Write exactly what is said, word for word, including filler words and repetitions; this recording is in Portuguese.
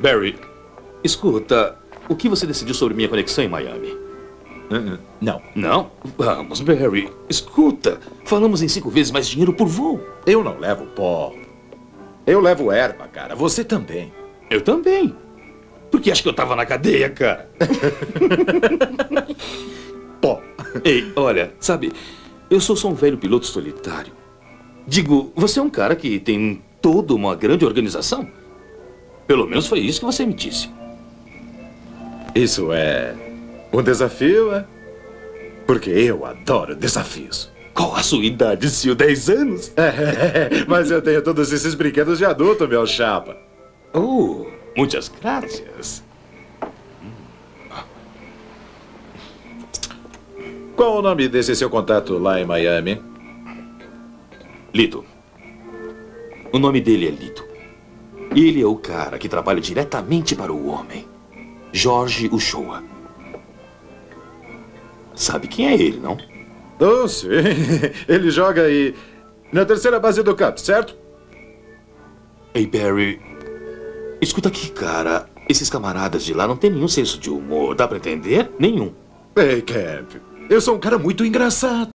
Barry, escuta, o que você decidiu sobre minha conexão em Miami? Uh-uh. Não. Não? Vamos, Barry, escuta. Falamos em cinco vezes mais dinheiro por voo. Eu não levo pó. Eu levo erva, cara. Você também. Eu também. Porque acho que eu tava na cadeia, cara. Pó. Ei, olha, sabe, eu sou só um velho piloto solitário. Digo, você é um cara que tem toda uma grande organização. Pelo menos foi isso que você me disse. Isso é um desafio, é? Porque eu adoro desafios. Qual a sua idade, senhor? Dez anos? É, mas eu tenho todos esses brinquedos de adulto, meu chapa. Oh, muitas graças. Qual o nome desse seu contato lá em Miami? Lito. O nome dele é Lito. Ele é o cara que trabalha diretamente para o homem. Jorge Uchoa. Sabe quem é ele, não? Oh, sim. Ele joga aí na terceira base do campo, certo? Ei, Barry. Escuta aqui, cara. Esses camaradas de lá não têm nenhum senso de humor. Dá pra entender? Nenhum. Ei, Camp. Eu sou um cara muito engraçado.